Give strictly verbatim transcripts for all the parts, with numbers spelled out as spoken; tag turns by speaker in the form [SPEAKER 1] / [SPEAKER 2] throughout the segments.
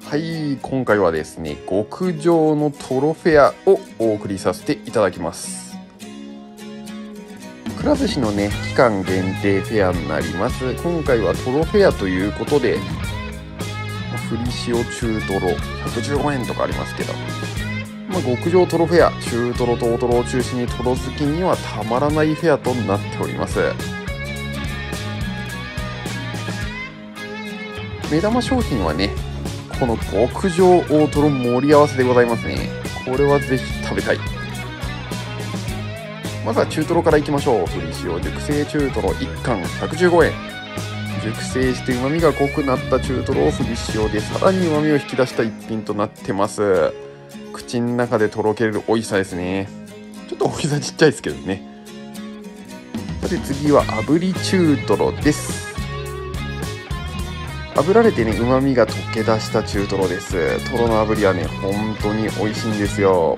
[SPEAKER 1] はい、今回はですね、極上のトロフェアをお送りさせていただきます。くら寿司のね、期間限定フェアになります。今回はトロフェアということで、ふり塩中トロひゃくじゅうごえんとかありますけど、まあ、極上トロフェア、中トロと大トロを中心にトロ好きにはたまらないフェアとなっております。目玉商品はね、この極上大トロ盛り合わせでございますね。これはぜひ食べたい。まずは中トロからいきましょう。ふり塩熟成中トロいっかんひゃくじゅうごえん。熟成して旨味が濃くなった中トロをふり塩でさらに旨味を引き出した一品となってます。口の中でとろける美味しさですね。ちょっと大きさちっちゃいですけどね。さて次は炙り中トロです。炙られてね、旨味が溶け出した中トロです。トロの炙りはね、本当に美味しいんですよ。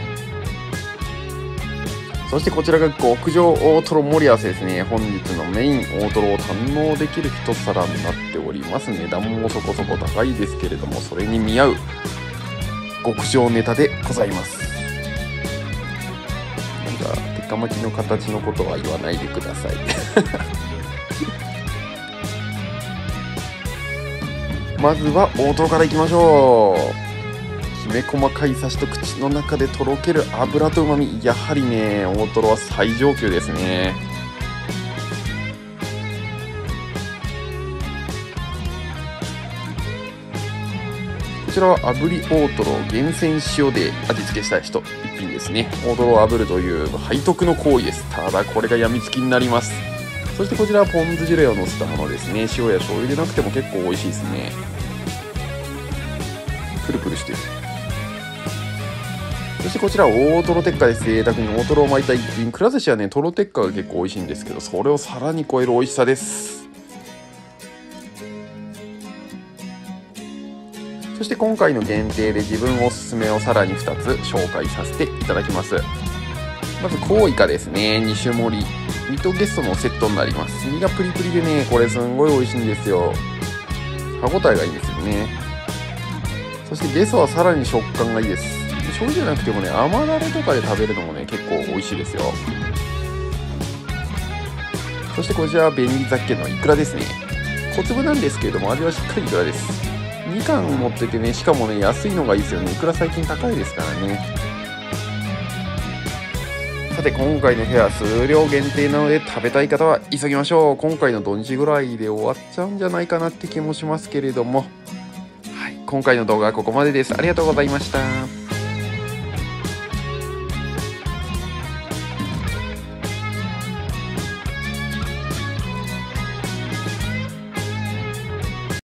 [SPEAKER 1] そしてこちらが極上大トロ盛り合わせですね。本日のメイン大トロを堪能できる一皿になっております。値段もそこそこ高いですけれども、それに見合う極上ネタでございます。なんか鉄火巻きの形のことは言わないでください。まずは大トロからいきましょう。きめ細かいサシと口の中でとろける脂と旨味、やはりね、大トロは最上級ですね。こちらは炙り大トロ厳選塩で味付けした一品ですね。大トロを炙るという背徳の行為です。ただこれがやみつきになります。そしてこちらはポン酢ジュレをのせたものですね。塩や醤油でなくても結構美味しいですね。プルプルしてる。そしてこちら大トロ鉄火です。贅沢に大トロを巻いた一品。くら寿司はね、トロ鉄火が結構美味しいんですけど、それをさらに超える美味しさです。そして今回の限定で自分おすすめをさらにふたつ紹介させていただきます。まずコウイカですね。に種盛り。身とゲストのセットになります。身がプリプリでね、これすんごい美味しいんですよ。歯ごたえがいいんですよね。そしてゲソはさらに食感がいいです。醤油じゃなくてもね、甘だれとかで食べるのもね、結構美味しいですよ。そしてこちらは便利雑券のイクラですね。小粒なんですけれども、味はしっかりイクラです。にかん持っててね、しかもね、安いのがいいですよね。イクラ最近高いですからね。さて今回のフェア数量限定なので、食べたい方は急ぎましょう。今回の土日ぐらいで終わっちゃうんじゃないかなって気もしますけれども、はい、今回の動画はここまでです。ありがとうございました。